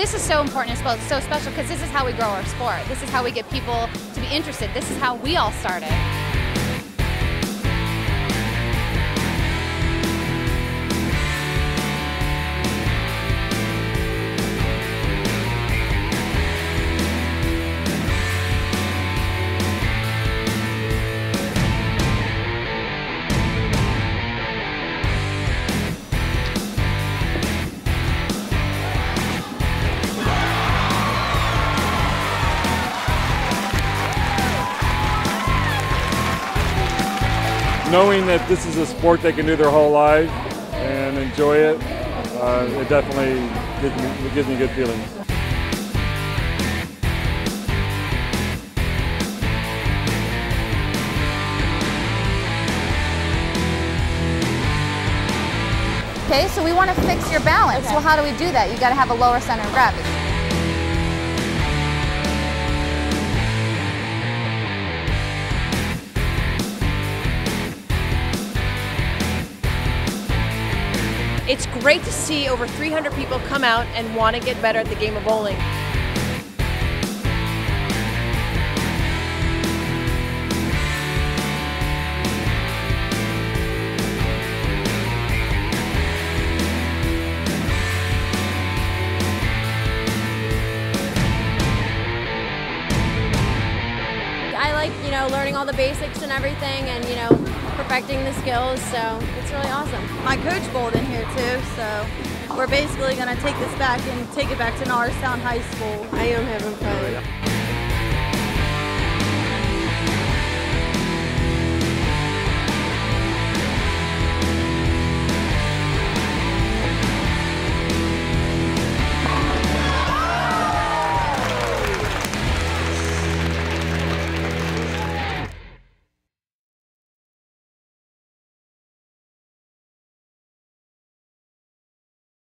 This is so important as well. It's so special because this is how we grow our sport. This is how we get people to be interested. This is how we all started. Knowing that this is a sport they can do their whole life and enjoy it, it definitely gives me good feelings. Okay, so we want to fix your balance. Well, how do we do that? You got to have a lower center of gravity. It's great to see over 300 people come out and want to get better at the game of bowling. I like, learning all the basics and everything and, perfecting the skills, so it's really awesome. My coach bowled in here too, so we're basically going to take this back and take it back to Norristown High School. I am having fun.